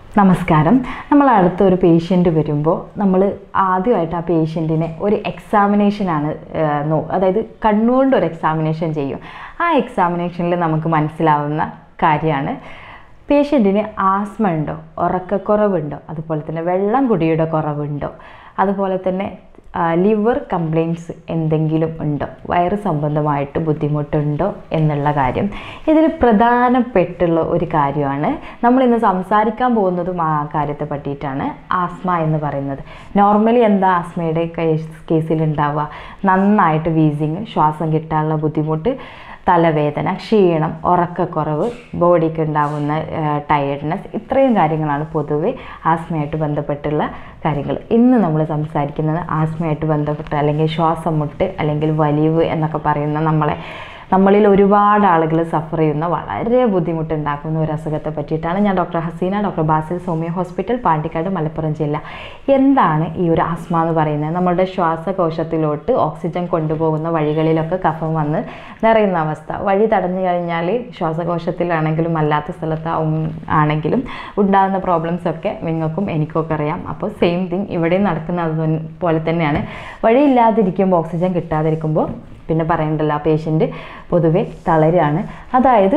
നമസ്കാരം. നമ്മൾ അടുത്തൊരു പേഷ്യൻ്റ് വരുമ്പോൾ നമ്മൾ ആദ്യമായിട്ട് ആ പേഷ്യൻറ്റിനെ ഒരു എക്സാമിനേഷനാണ് അതായത് കണ്ണുകൊണ്ട് ഒരു എക്സാമിനേഷൻ ചെയ്യും. ആ എക്സാമിനേഷനിൽ നമുക്ക് മനസ്സിലാവുന്ന കാര്യമാണ് പേഷ്യൻറ്റിന് ആസ്മ ഉണ്ടോ, ഉറക്കക്കുറവുണ്ടോ, അതുപോലെ തന്നെ വെള്ളം കുടിയുടെ കുറവുണ്ടോ, അതുപോലെ തന്നെ ലിവർ കംപ്ലയിൻറ്റ്സ് എന്തെങ്കിലും ഉണ്ടോ, വയറ് സംബന്ധമായിട്ട് ബുദ്ധിമുട്ടുണ്ടോ എന്നുള്ള കാര്യം. ഇതിൽ പ്രധാനപ്പെട്ടുള്ള ഒരു കാര്യമാണ് നമ്മളിന്ന് സംസാരിക്കാൻ പോകുന്നതും ആ കാര്യത്തെ പറ്റിയിട്ടാണ്. ആസ്മ എന്ന് പറയുന്നത് നോർമലി എന്താ ആസ്മയുടെ കേസിൽ ഉണ്ടാവുക? നന്നായിട്ട് വീസിങ്, ശ്വാസം കിട്ടാനുള്ള ബുദ്ധിമുട്ട്, തലവേദന, ക്ഷീണം, ഉറക്കക്കുറവ്, ബോഡിക്ക് ഉണ്ടാകുന്ന ടയർഡ്നെസ്, ഇത്രയും കാര്യങ്ങളാണ് പൊതുവെ ആസ്മയായിട്ട് ബന്ധപ്പെട്ടുള്ള കാര്യങ്ങൾ. ഇന്ന് നമ്മൾ സംസാരിക്കുന്നത് ആസ്മയായിട്ട് ബന്ധപ്പെട്ട് അല്ലെങ്കിൽ ശ്വാസം മുട്ട് അല്ലെങ്കിൽ വലിവ് എന്നൊക്കെ പറയുന്ന നമ്മളിൽ ഒരുപാട് ആളുകൾ സഫർ ചെയ്യുന്ന വളരെ ബുദ്ധിമുട്ടുണ്ടാക്കുന്ന ഒരു അസുഖത്തെ പറ്റിയിട്ടാണ്. ഞാൻ doctor Haseena, doctor Basil, homeo hospital, Pandikkad, Malappuram ജില്ല. എന്താണ് ഈ ഒരു ആസ്മ എന്ന് പറയുന്നത്? നമ്മളുടെ ശ്വാസകോശത്തിലോട്ട് ഓക്സിജൻ കൊണ്ടുപോകുന്ന വഴികളിലൊക്കെ കഫം വന്ന് നിറയുന്ന അവസ്ഥ. വഴി തടഞ്ഞു കഴിഞ്ഞാൽ ശ്വാസകോശത്തിലാണെങ്കിലും അല്ലാത്ത സ്ഥലത്ത് ആണെങ്കിലും ഉണ്ടാകുന്ന പ്രോബ്ലംസൊക്കെ നിങ്ങൾക്കും എനിക്കൊക്കെ അറിയാം. അപ്പോൾ സെയിം തിങ് ഇവിടെയും നടക്കുന്നത് പോലെ തന്നെയാണ്. വഴിയില്ലാതിരിക്കുമ്പോൾ, ഓക്സിജൻ കിട്ടാതിരിക്കുമ്പോൾ പിന്നെ പറയണ്ടല്ലോ, ആ പേഷ്യൻ്റ് പൊതുവെ തളരുകയാണ്. അതായത്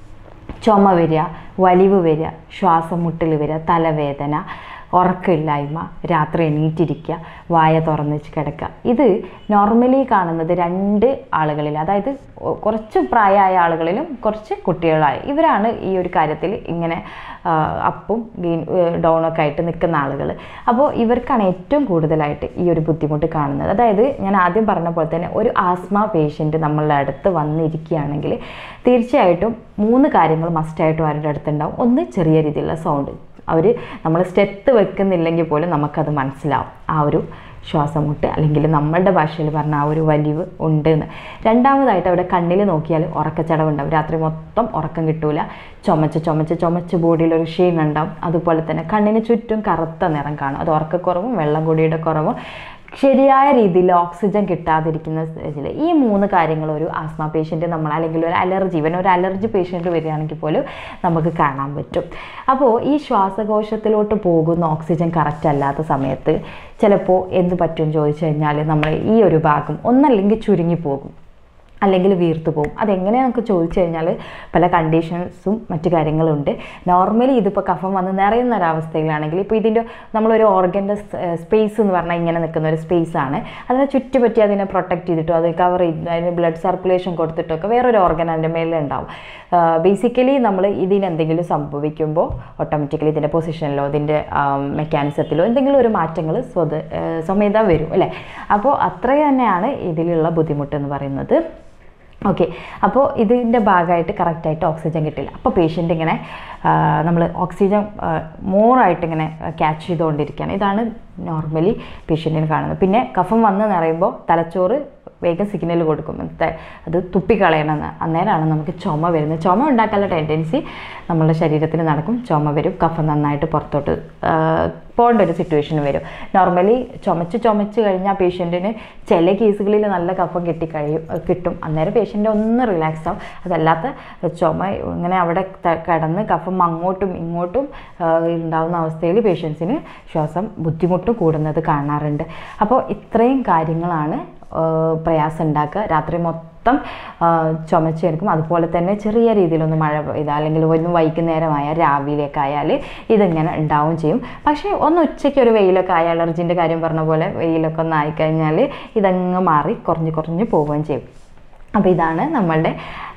ചുമ വരിക, വലിവ് വരിക, ശ്വാസം മുട്ടൽ വരിക, തലവേദന, ഉറക്കമില്ലായ്മ, രാത്രി എണീറ്റിരിക്കുക, വായ തുറന്ന് വെച്ച് കിടക്കുക. ഇത് നോർമലി കാണുന്നത് രണ്ട് ആളുകളിൽ, അതായത് കുറച്ച് പ്രായമായ ആളുകളിലും കുറച്ച് കുട്ടികളായ ഇവരാണ് ഈ ഒരു കാര്യത്തിൽ ഇങ്ങനെ അപ്പും ഡൗണൊക്കെ ആയിട്ട് നിൽക്കുന്ന ആളുകൾ. അപ്പോൾ ഇവർക്കാണ് ഏറ്റവും കൂടുതലായിട്ട് ഈ ഒരു ബുദ്ധിമുട്ട് കാണുന്നത്. അതായത് ഞാൻ ആദ്യം പറഞ്ഞ പോലെ തന്നെ ഒരു ആസ്മ പേഷ്യൻറ്റ് നമ്മളുടെ അടുത്ത് വന്നിരിക്കുകയാണെങ്കിൽ തീർച്ചയായിട്ടും 3 കാര്യങ്ങൾ മസ്റ്റായിട്ടും അവരുടെ അടുത്തുണ്ടാവും. ഒന്ന്, ചെറിയ രീതിയിലുള്ള സൗണ്ട്. നമ്മൾ സ്റ്റെപ്പ് വെക്കുന്നില്ലെങ്കിൽ പോലും നമുക്കത് മനസ്സിലാവും ആ ഒരു ശ്വാസമുട്ട് അല്ലെങ്കിൽ നമ്മളുടെ ഭാഷയിൽ പറഞ്ഞ ആ ഒരു വലിവ് ഉണ്ട് എന്ന്. രണ്ടാമതായിട്ട് അവിടെ കണ്ണിൽ നോക്കിയാൽ ഉറക്കച്ചടവുണ്ടാവും. രാത്രി മൊത്തം ഉറക്കം കിട്ടൂല. ചുമച്ച് ബോഡിയിലൊരു ക്ഷീണം ഉണ്ടാവും. അതുപോലെ തന്നെ കണ്ണിന് ചുറ്റും കറുത്ത നിറം കാണും. അത് ഉറക്കക്കുറവും വെള്ളം കൂടിയുടെ കുറവും ശരിയായ രീതിയിൽ ഓക്സിജൻ കിട്ടാതിരിക്കുന്ന സ്റ്റേജിൽ ഈ 3 കാര്യങ്ങൾ ഒരു ആസ്മ പേഷ്യൻറ്റ് അല്ലെങ്കിൽ ഒരു അലർജി പേഷ്യൻറ്റ് വരികയാണെങ്കിൽ പോലും നമുക്ക് കാണാൻ പറ്റും. അപ്പോൾ ഈ ശ്വാസകോശത്തിലോട്ട് പോകുന്ന ഓക്സിജൻ കറക്റ്റ് അല്ലാത്ത സമയത്ത് ചിലപ്പോൾ എന്ത് പറ്റും ചോദിച്ചു കഴിഞ്ഞാൽ നമ്മൾ ഈ ഒരു ഭാഗം ഒന്നല്ലെങ്കിൽ ചുരുങ്ങിപ്പോകും, അല്ലെങ്കിൽ വീർത്തു പോകും. അതെങ്ങനെയാണ് നമുക്ക് ചോദിച്ചു കഴിഞ്ഞാൽ പല കണ്ടീഷൻസും മറ്റു കാര്യങ്ങളുണ്ട്. നോർമലി ഇതിപ്പോൾ കഫം വന്ന് നിറയുന്ന ഒരവസ്ഥയിലാണെങ്കിൽ ഇപ്പോൾ ഇതിൻ്റെ നമ്മളൊരു ഓർഗൻ്റെ സ്പേസ് എന്ന് പറഞ്ഞാൽ ഇങ്ങനെ നിൽക്കുന്ന ഒരു സ്പേസാണ്. അതിനെ ചുറ്റിപ്പറ്റി അതിനെ പ്രൊട്ടക്റ്റ് ചെയ്തിട്ടോ അത് കവർ ചെയ്ത് അതിന് ബ്ലഡ് സർക്കുലേഷൻ കൊടുത്തിട്ടൊക്കെ വേറൊരു ഓർഗൻ അതിൻ്റെ മേലെ ഉണ്ടാവും. ബേസിക്കലി നമ്മൾ ഇതിനെന്തെങ്കിലും സംഭവിക്കുമ്പോൾ ഓട്ടോമാറ്റിക്കലി ഇതിൻ്റെ പൊസിഷനിലോ ഇതിൻ്റെ മെക്കാനിസത്തിലോ എന്തെങ്കിലും ഒരു മാറ്റങ്ങൾ സ്വമേധ വരും അല്ലേ. അപ്പോൾ അത്രയും തന്നെയാണ് ഇതിലുള്ള ബുദ്ധിമുട്ടെന്ന് പറയുന്നത്. ഓക്കെ, അപ്പോൾ ഇതിൻ്റെ ഭാഗമായിട്ട് കറക്റ്റായിട്ട് ഓക്സിജൻ കിട്ടില്ല. അപ്പോൾ പേഷ്യൻ്റ് ഇങ്ങനെ നമ്മൾ ഓക്സിജൻ മോറായിട്ട് ഇങ്ങനെ ക്യാച്ച് ചെയ്തുകൊണ്ടിരിക്കുകയാണ്. ഇതാണ് നോർമലി പേഷ്യൻറ്റിന് കാണുന്നത്. പിന്നെ കഫം വന്ന് നിറയുമ്പോൾ തലച്ചോറ് വേഗം സിഗ്നൽ കൊടുക്കും അത് തുപ്പിക്കളയണമെന്ന്. അന്നേരമാണ് നമുക്ക് ചുമ വരുന്നത്. ചുമ ഉണ്ടാക്കാനുള്ള ടെൻഡൻസി നമ്മളുടെ ശരീരത്തിൽ നടക്കും. ചുമ വരും, കഫം നന്നായിട്ട് പുറത്തോട്ട് പോകേണ്ട ഒരു സിറ്റുവേഷൻ വരും. നോർമലി ചുമച്ച് കഴിഞ്ഞാൽ പേഷ്യൻറ്റിന് ചില കേസുകളിൽ നല്ല കഫം കിട്ടും. അന്നേരം പേഷ്യൻ്റ് ഒന്ന് റിലാക്സ് ആവും. അതല്ലാത്ത ചുമ ഇങ്ങനെ അവിടെ കിടന്ന് കഫം അങ്ങോട്ടും ഇങ്ങോട്ടും ഉണ്ടാകുന്ന അവസ്ഥയിൽ പേഷ്യൻസിന് ശ്വാസം ബുദ്ധിമുട്ട് കൂടുന്നത് കാണാറുണ്ട്. അപ്പോൾ ഇത്രയും കാര്യങ്ങളാണ് പ്രയാസം ഉണ്ടാക്കുക. രാത്രി മൊത്തം ചുമച്ചെടുക്കും. അതുപോലെ തന്നെ ചെറിയ രീതിയിലൊന്ന് മഴ പെയ്താൽ അല്ലെങ്കിൽ ഒന്ന് വൈകുന്നേരമായ രാവിലെയൊക്കെ ആയാൽ ഇതിങ്ങനെ ഉണ്ടാവുകയും ചെയ്യും. പക്ഷേ ഒന്ന് ഉച്ചയ്ക്ക് ഒരു വെയിലൊക്കെ ആയ അലർജിൻ്റെ കാര്യം പറഞ്ഞ പോലെ വെയിലൊക്കെ ഒന്ന് ആയിക്കഴിഞ്ഞാൽ ഇതങ്ങ് മാറി കുറഞ്ഞ് പോവുകയും ചെയ്യും. അപ്പോൾ ഇതാണ് നമ്മളുടെ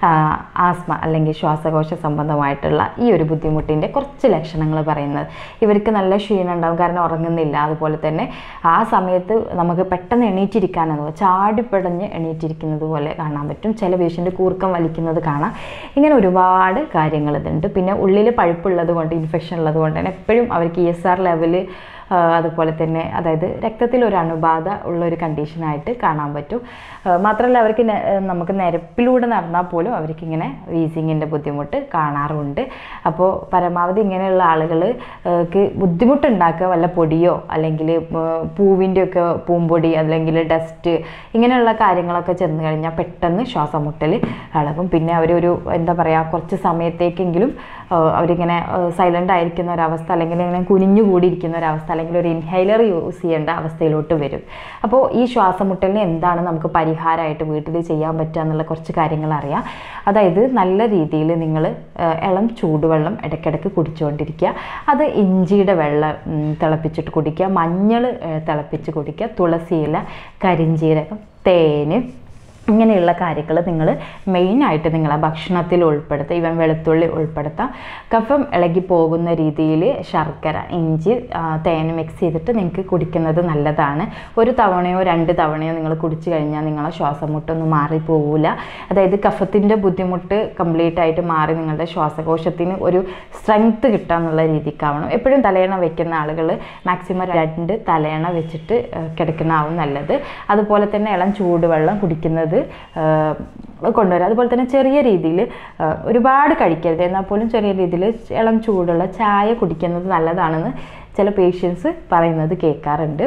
ആസ്മ അല്ലെങ്കിൽ ശ്വാസകോശ സംബന്ധമായിട്ടുള്ള ഈ ഒരു ബുദ്ധിമുട്ടിൻ്റെ കുറച്ച് ലക്ഷണങ്ങൾ പറയുന്നത്. ഇവർക്ക് നല്ല ക്ഷീണം ഉണ്ടാവും, കാരണം ഉറങ്ങുന്നില്ല. അതുപോലെ തന്നെ ആ സമയത്ത് നമുക്ക് പെട്ടെന്ന് എണീറ്റിരിക്കാനെന്ന് ചാടിപ്പടഞ്ഞ് എണീറ്റിരിക്കുന്നത് പോലെ കാണാൻ പറ്റും. ചില പേഷ്യൻ്റ് കൂർക്കം വലിക്കുന്നത് കാണാം. ഇങ്ങനെ ഒരുപാട് കാര്യങ്ങൾ ഇതുണ്ട്. പിന്നെ ഉള്ളിൽ പഴുപ്പുള്ളത് കൊണ്ട്, ഇൻഫെക്ഷൻ ഉള്ളത് കൊണ്ട് തന്നെ എപ്പോഴും അവർക്ക് ESR ലെവല് അതുപോലെ തന്നെ അതായത് രക്തത്തിലൊരു അണുബാധ ഉള്ളൊരു കണ്ടീഷനായിട്ട് കാണാൻ പറ്റും. മാത്രമല്ല അവർക്ക് നമുക്ക് നിരപ്പിലൂടെ നടന്നാൽ പോലും അവർക്കിങ്ങനെ വീസിങ്ങിൻ്റെ ബുദ്ധിമുട്ട് കാണാറുണ്ട്. അപ്പോൾ പരമാവധി ഇങ്ങനെയുള്ള ആളുകൾക്ക് ബുദ്ധിമുട്ടുണ്ടാക്കുക വല്ല പൊടിയോ അല്ലെങ്കിൽ പൂവിൻ്റെയൊക്കെ പൂമ്പൊടി അല്ലെങ്കിൽ ഡസ്റ്റ് ഇങ്ങനെയുള്ള കാര്യങ്ങളൊക്കെ ചെന്ന് കഴിഞ്ഞാൽ പെട്ടെന്ന് ശ്വാസം മുട്ടൽ ഇളകും. പിന്നെ അവരൊരു എന്താ പറയുക കുറച്ച് സമയത്തേക്കെങ്കിലും അവരിങ്ങനെ സൈലൻ്റ് ആയിരിക്കുന്ന ഒരവസ്ഥ, അല്ലെങ്കിൽ ഇങ്ങനെ കുനിഞ്ഞുകൂടിയിരിക്കുന്ന ഒരവസ്ഥ, അല്ലെങ്കിൽ ഒരു ഇൻഹൈലർ യൂസ് ചെയ്യേണ്ട അവസ്ഥയിലോട്ട് വരും. അപ്പോൾ ഈ ശ്വാസമുട്ടലിന് എന്താണ് നമുക്ക് പരിഹാരമായിട്ട് വീട്ടിൽ ചെയ്യാൻ പറ്റുക എന്നുള്ള കുറച്ച് കാര്യങ്ങൾ അറിയാം. അതായത് നല്ല രീതിയിൽ നിങ്ങൾ ഇളം ചൂടുവെള്ളം ഇടയ്ക്കിടയ്ക്ക് കുടിച്ചുകൊണ്ടിരിക്കുക. അത് ഇഞ്ചിയുടെ വെള്ളം തിളപ്പിച്ചിട്ട് കുടിക്കുക, മഞ്ഞൾ തിളപ്പിച്ച് കുടിക്കുക, തുളസിയില, കരിഞ്ജീരകം, തേന്, ഇങ്ങനെയുള്ള കാര്യങ്ങൾ നിങ്ങൾ മെയിനായിട്ട് നിങ്ങളെ ഭക്ഷണത്തിൽ ഉൾപ്പെടുത്തുക. ഈവൻ വെളുത്തുള്ളി ഉൾപ്പെടുത്താം. കഫം ഇളകി പോകുന്ന രീതിയിൽ ശർക്കര, ഇഞ്ചി, തേൻ മിക്സ് ചെയ്തിട്ട് നിങ്ങൾക്ക് കുടിക്കുന്നത് നല്ലതാണ്. 1 തവണയോ 2 തവണയോ നിങ്ങൾ കുടിച്ചു കഴിഞ്ഞാൽ നിങ്ങളെ ശ്വാസമുട്ടൊന്നും മാറിപ്പോവില്ല. അതായത് കഫത്തിൻ്റെ ബുദ്ധിമുട്ട് കംപ്ലീറ്റ് ആയിട്ട് മാറി നിങ്ങളുടെ ശ്വാസകോശത്തിന് ഒരു സ്ട്രെങ്ത്ത് കിട്ടാന്നുള്ള രീതിക്കാവണം. എപ്പോഴും തലയണ വെക്കുന്ന ആളുകൾ മാക്സിമം 2 തലയണ വെച്ചിട്ട് കിടക്കുന്നതാവും നല്ലത്. അതുപോലെ തന്നെ ഇളം ചൂടുവെള്ളം കുടിക്കുന്നത് കൊണ്ടുവരാം. അതുപോലെ തന്നെ ചെറിയ രീതിയിൽ ഒരുപാട് കഴിക്കരുത്, എന്നാൽ പോലും ചെറിയ രീതിയിൽ ഇളം ചൂടുള്ള ചായ കുടിക്കുന്നത് നല്ലതാണെന്ന് ചില പേഷ്യൻസ് പറയുന്നത് കേൾക്കാറുണ്ട്.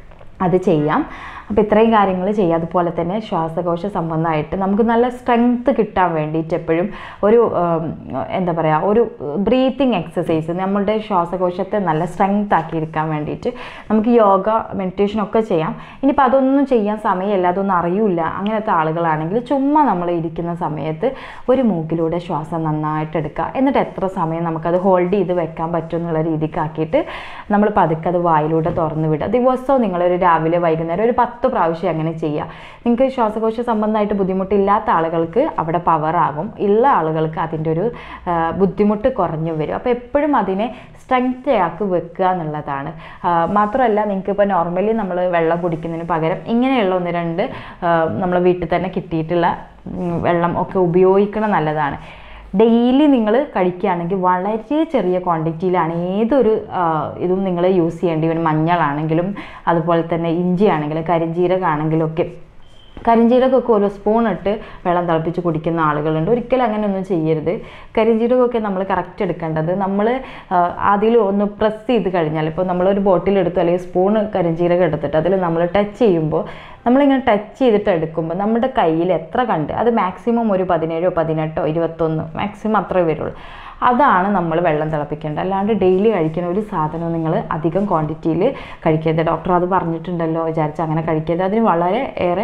അത് ചെയ്യാം. അപ്പോൾ ഇത്രയും കാര്യങ്ങൾ ചെയ്യുക. അതുപോലെ തന്നെ ശ്വാസകോശ സംബന്ധമായിട്ട് നമുക്ക് നല്ല സ്ട്രെങ്ത്ത് കിട്ടാൻ വേണ്ടിയിട്ട് എപ്പോഴും ഒരു എന്താ പറയുക, ഒരു ബ്രീത്തിങ് എക്സസൈസ് നമ്മളുടെ ശ്വാസകോശത്തെ നല്ല സ്ട്രെങ്ത് ആക്കിയെടുക്കാൻ വേണ്ടിയിട്ട് നമുക്ക് യോഗ, മെഡിറ്റേഷൻ ഒക്കെ ചെയ്യാം. ഇനിയിപ്പോൾ അതൊന്നും ചെയ്യാൻ സമയമില്ല, അതൊന്നും അറിയില്ല, അങ്ങനത്തെ ആളുകളാണെങ്കിൽ ചുമ്മാ നമ്മൾ ഇരിക്കുന്ന സമയത്ത് ഒരു മൂക്കിലൂടെ ശ്വാസം നന്നായിട്ട് എടുക്കുക. എന്നിട്ട് എത്ര സമയം നമുക്കത് ഹോൾഡ് ചെയ്ത് വെക്കാൻ പറ്റും എന്നുള്ള രീതിക്കാക്കിയിട്ട് നമ്മൾ പതുക്കെ അത് വായിലൂടെ തുറന്നു വിടുക. ദിവസവും നിങ്ങളൊരു രാവിലെ വൈകുന്നേരം ഒരു 10 പ്രാവശ്യം അങ്ങനെ ചെയ്യുക. നിങ്ങൾക്ക് ശ്വാസകോശ സംബന്ധമായിട്ട് ബുദ്ധിമുട്ടില്ലാത്ത ആളുകൾക്ക് അവിടെ പവറാകും, ഉള്ള ആളുകൾക്ക് അതിൻ്റെ ഒരു ബുദ്ധിമുട്ട് കുറഞ്ഞു വരും. അപ്പോൾ എപ്പോഴും അതിനെ സ്ട്രെങ്ത് ആക്കി വെക്കുക എന്നുള്ളതാണ്. മാത്രമല്ല, നിങ്ങൾക്ക് ഇപ്പോൾ നോർമലി നമ്മൾ വെള്ളം കുടിക്കുന്നതിന് പകരം ഇങ്ങനെയുള്ള 1-2 നമ്മൾ വീട്ടിൽ തന്നെ കിട്ടിയിട്ടുള്ള വെള്ളം ഒക്കെ ഉപയോഗിക്കണം നല്ലതാണ്. ഡെയിലി നിങ്ങൾ കഴിക്കുകയാണെങ്കിൽ വളരെ ചെറിയ ക്വാണ്ടിറ്റിയിലാണ് ഏതൊരു ഇതും നിങ്ങൾ യൂസ് ചെയ്യേണ്ടി വരും. മഞ്ഞളാണെങ്കിലും അതുപോലെ തന്നെ ഇഞ്ചി ആണെങ്കിലും കരിഞ്ജീരകമാണെങ്കിലും ഒക്കെ. കരിഞ്ജീരകമൊക്കെ 1 സ്പൂൺ ഇട്ട് വെള്ളം തിളപ്പിച്ച് കുടിക്കുന്ന ആളുകളുണ്ട്. ഒരിക്കലും അങ്ങനെയൊന്നും ചെയ്യരുത്. കരിഞ്ജീരകമൊക്കെ നമ്മൾ കറക്റ്റ് എടുക്കേണ്ടത് നമ്മൾ അതിൽ ഒന്ന് പ്രസ് ചെയ്ത് കഴിഞ്ഞാൽ, ഇപ്പോൾ നമ്മളൊരു ബോട്ടിലെടുത്തു അല്ലെങ്കിൽ സ്പൂണ് കരിഞ്ജീരകം എടുത്തിട്ട് അതിൽ നമ്മൾ ടച്ച് ചെയ്യുമ്പോൾ, നമ്മളിങ്ങനെ ടച്ച് ചെയ്തിട്ട് എടുക്കുമ്പോൾ നമ്മുടെ കയ്യിൽ എത്ര കണ്ട് അത് മാക്സിമം ഒരു 17, 18, 21 മാക്സിമം അത്രേ വരുള്ളൂ. അതാണ് നമ്മൾ വെള്ളം തിളപ്പിക്കേണ്ടത്. അല്ലാണ്ട് ഡെയിലി കഴിക്കുന്ന ഒരു സാധനം നിങ്ങൾ അധികം ക്വാണ്ടിറ്റിയിൽ കഴിക്കരുത്. ഡോക്ടർ അത് പറഞ്ഞിട്ടുണ്ടല്ലോ വിചാരിച്ച് അങ്ങനെ കഴിക്കരുത്. അതിന് വളരെ ഏറെ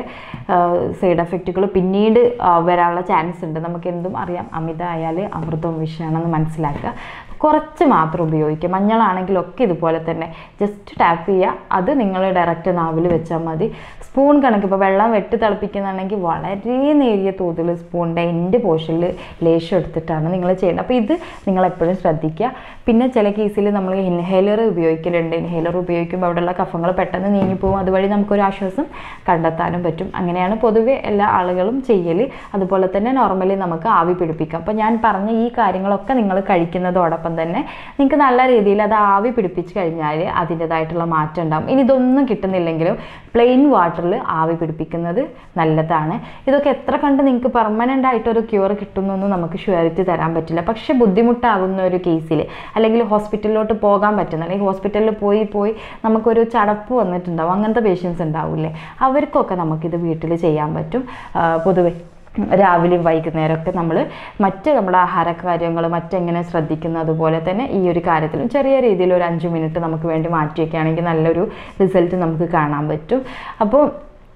സൈഡ് എഫക്റ്റുകൾ പിന്നീട് വരാനുള്ള ചാൻസ് ഉണ്ട്. നമുക്ക് എന്തും അറിയാം, അമിതമായാൽ അമൃതവും വിഷമാണെന്ന് മനസ്സിലാക്കുക. കുറച്ച് മാത്രം ഉപയോഗിക്കുക. മഞ്ഞളാണെങ്കിലൊക്കെ ഇതുപോലെ തന്നെ ജസ്റ്റ് ടാപ്പ് ചെയ്യുക. അത് നിങ്ങൾ ഡയറക്റ്റ് നാവിൽ വെച്ചാൽ മതി. സ്പൂൺ കണക്ക്, ഇപ്പോൾ വെള്ളം വെട്ടി തിളപ്പിക്കുന്നുണ്ടെങ്കിൽ വളരെ നേരിയ തോതിൽ സ്പൂണിൻ്റെ എൻഡ് പോർഷനിൽ ലേശം എടുത്തിട്ടാണ് നിങ്ങൾ ചെയ്യേണ്ടത്. അപ്പോൾ ഇത് നിങ്ങളെപ്പോഴും ശ്രദ്ധിക്കുക. പിന്നെ ചില കേസിൽ നമ്മൾ ഇൻഹേലർ ഉപയോഗിക്കലുണ്ട്. ഇൻഹേലർ ഉപയോഗിക്കുമ്പോൾ അവിടെയുള്ള കഫങ്ങൾ പെട്ടെന്ന് നീങ്ങിപ്പോകും. അതുവഴി നമുക്കൊരു ആശ്വാസം കണ്ടെത്താനും പറ്റും. അങ്ങനെയാണ് പൊതുവെ എല്ലാ ആളുകളും ചെയ്യൽ. അതുപോലെ തന്നെ നോർമലി നമുക്ക് ആവി പിടിപ്പിക്കാം. അപ്പോൾ ഞാൻ പറഞ്ഞ ഈ കാര്യങ്ങളൊക്കെ നിങ്ങൾ കഴിക്കുന്നതോടൊപ്പം തന്നെ നിങ്ങൾക്ക് നല്ല രീതിയിൽ അത് ആവി പിടിപ്പിച്ച് കഴിഞ്ഞാൽ അതിൻ്റെതായിട്ടുള്ള മാറ്റം ഉണ്ടാകും. ഇനി ഇതൊന്നും കിട്ടുന്നില്ലെങ്കിലും പ്ലെയിൻ വാട്ടറിൽ ആവി പിടിപ്പിക്കുന്നത് നല്ലതാണ്. ഇതൊക്കെ എത്ര കണ്ട് നിങ്ങൾക്ക് പെർമനൻ്റ് ആയിട്ടൊരു ക്യൂർ കിട്ടുന്നൊന്നും നമുക്ക് ഷ്യൂരിറ്റി തരാൻ പറ്റില്ല. പക്ഷേ ബുദ്ധിമുട്ടാകുന്ന ഒരു കേസിൽ, അല്ലെങ്കിൽ ഹോസ്പിറ്റലിലോട്ട് പോകാൻ പറ്റുന്ന, അല്ലെങ്കിൽ ഹോസ്പിറ്റലിൽ പോയി നമുക്കൊരു ചടപ്പ് വന്നിട്ടുണ്ടാവും, അങ്ങനത്തെ പേഷ്യൻസ് ഉണ്ടാവില്ലേ, അവർക്കൊക്കെ നമുക്കിത് വീട്ടിൽ ചെയ്യാൻ പറ്റും. പൊതുവെ രാവിലെയും വൈകുന്നേരമൊക്കെ നമ്മൾ നമ്മുടെ ആഹാര കാര്യങ്ങൾ മറ്റെങ്ങനെ ശ്രദ്ധിക്കുന്നത് അതുപോലെ തന്നെ ഈ ഒരു കാര്യത്തിലും ചെറിയ രീതിയിൽ ഒരു 5 മിനിറ്റ് നമുക്ക് വേണ്ടി മാറ്റി വയ്ക്കുകയാണെങ്കിൽ നല്ലൊരു റിസൾട്ട് നമുക്ക് കാണാൻ പറ്റും. അപ്പോൾ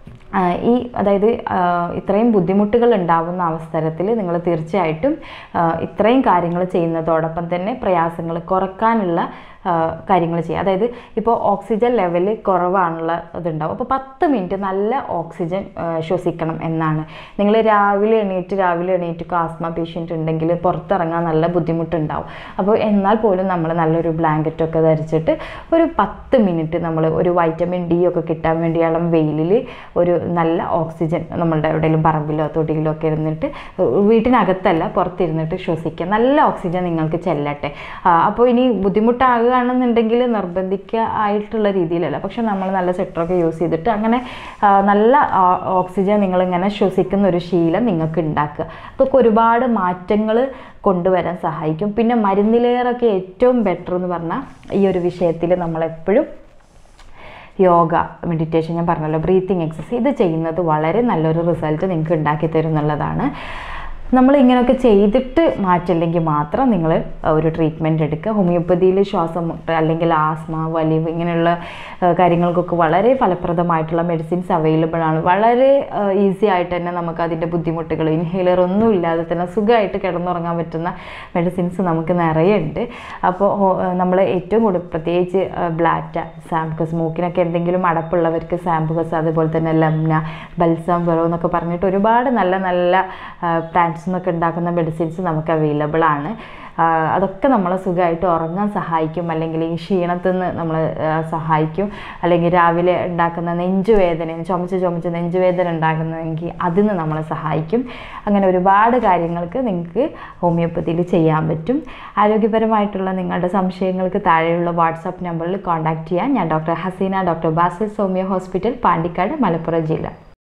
അതായത് ഇത്രയും ബുദ്ധിമുട്ടുകൾ ഉണ്ടാകുന്ന അവസരത്തിൽ നിങ്ങൾ തീർച്ചയായിട്ടും ഇത്രയും കാര്യങ്ങൾ ചെയ്യുന്നതോടൊപ്പം തന്നെ പ്രയാസങ്ങൾ കുറയ്ക്കാനുള്ള കാര്യങ്ങൾ ചെയ്യുക. അതായത് ഇപ്പോൾ ഓക്സിജൻ ലെവൽ കുറവാണുള്ള ഇതുണ്ടാവും. അപ്പോൾ 10 മിനിറ്റ് നല്ല ഓക്സിജൻ ശ്വസിക്കണം എന്നാണ്. നിങ്ങൾ രാവിലെ എണീറ്റ് ആസ്മ പേഷ്യൻ്റ് ഉണ്ടെങ്കിൽ പുറത്തിറങ്ങാൻ നല്ല ബുദ്ധിമുട്ടുണ്ടാവും. അപ്പോൾ എന്നാൽ പോലും നമ്മൾ നല്ലൊരു ബ്ലാങ്കറ്റൊക്കെ ധരിച്ചിട്ട് ഒരു 10 മിനിറ്റ് നമ്മൾ ഒരു വൈറ്റമിൻ ഡി ഒക്കെ കിട്ടാൻ വേണ്ടി ഇളം വെയിലിൽ ഒരു നല്ല ഓക്സിജൻ നമ്മളുടെ എവിടെയെങ്കിലും പറമ്പിലോ തൊടിയിലോ ഒക്കെ ഇരുന്നിട്ട്, വീട്ടിനകത്തല്ല പുറത്തിരുന്നിട്ട് ശ്വസിക്കുക. നല്ല ഓക്സിജൻ നിങ്ങൾക്ക് ചെല്ലട്ടെ. അപ്പോൾ ഇനി ബുദ്ധിമുട്ടാകുകയാണെന്നുണ്ടെങ്കിൽ നിർബന്ധിക്കായിട്ടുള്ള രീതിയിലല്ല, പക്ഷെ നമ്മൾ നല്ല സ്വെറ്ററൊക്കെ യൂസ് ചെയ്തിട്ട് അങ്ങനെ നല്ല ഓക്സിജൻ നിങ്ങളിങ്ങനെ ശ്വസിക്കുന്ന ഒരു ശീലം നിങ്ങൾക്ക് ഉണ്ടാക്കുക. അതൊക്കെ ഒരുപാട് മാറ്റങ്ങൾ കൊണ്ടുവരാൻ സഹായിക്കും. പിന്നെ മരുന്നിലേറൊക്കെ ഏറ്റവും ബെറ്റർ എന്ന് പറഞ്ഞാൽ ഈ ഒരു വിഷയത്തിൽ നമ്മളെപ്പോഴും യോഗ, മെഡിറ്റേഷൻ, ഞാൻ പറഞ്ഞല്ലോ ബ്രീത്തിങ് എക്സസൈസ്, ഇത് ചെയ്യുന്നത് വളരെ നല്ലൊരു റിസൾട്ട് നിങ്ങൾക്ക് ഉണ്ടാക്കി തരും എന്നുള്ളതാണ്. നമ്മൾ ഇങ്ങനെയൊക്കെ ചെയ്തിട്ട് മാറ്റില്ലെങ്കിൽ മാത്രം നിങ്ങൾ ഒരു ട്രീറ്റ്മെൻറ്റ് എടുക്കുക. ഹോമിയോപ്പതിയിൽ ശ്വാസം മുട്ട് അല്ലെങ്കിൽ ആസ്മ, വലിവ് ഇങ്ങനെയുള്ള കാര്യങ്ങൾക്കൊക്കെ വളരെ ഫലപ്രദമായിട്ടുള്ള മെഡിസിൻസ് അവൈലബിൾ ആണ്. വളരെ ഈസി ആയിട്ട് തന്നെ നമുക്ക് അതിൻ്റെ ബുദ്ധിമുട്ടുകൾ ഇൻഹേലർ ഒന്നും ഇല്ലാതെ തന്നെ സുഖമായിട്ട് കിടന്നുറങ്ങാൻ പറ്റുന്ന മെഡിസിൻസ് നമുക്ക് നിറയെ ഉണ്ട്. അപ്പോൾ നമ്മൾ ഏറ്റവും കൂടുതൽ പ്രത്യേകിച്ച് ബ്ലാറ്റ, സാംബുകസ്, മൂക്കിനൊക്കെ എന്തെങ്കിലും അടപ്പുള്ളവർക്ക് സാംബുകസ്, അതുപോലെ തന്നെ ലംന, ബൽസം, വെറോ എന്നൊക്കെ പറഞ്ഞിട്ട് ഒരുപാട് നല്ല നല്ല പ്ലാന്റ്സ് എന്നൊക്കെ ഉണ്ടാക്കുന്ന മെഡിസിൻസ് നമുക്ക് അവൈലബിൾ ആണ്. അതൊക്കെ നമ്മളെ സുഖമായിട്ട് ഉറങ്ങാൻ സഹായിക്കും, അല്ലെങ്കിൽ ഈ ക്ഷീണത്തിൽ നിന്ന് നമ്മളെ സഹായിക്കും. അല്ലെങ്കിൽ രാവിലെ ഉണ്ടാക്കുന്ന നെഞ്ചുവേദന, ചുമച്ച് നെഞ്ചുവേദന ഉണ്ടാകുന്നതെങ്കിൽ അതിന് നമ്മളെ സഹായിക്കും. അങ്ങനെ ഒരുപാട് കാര്യങ്ങൾക്ക് നിങ്ങൾക്ക് ഹോമിയോപ്പതിയിൽ ചെയ്യാൻ പറ്റും. ആരോഗ്യപരമായിട്ടുള്ള നിങ്ങളുടെ സംശയങ്ങൾക്ക് താഴെയുള്ള വാട്സാപ്പ് നമ്പറിൽ കോൺടാക്റ്റ് ചെയ്യാൻ. ഞാൻ doctor Haseena, doctor Basil, homeo hospital, Pandikkad, Malappuram ജില്ല.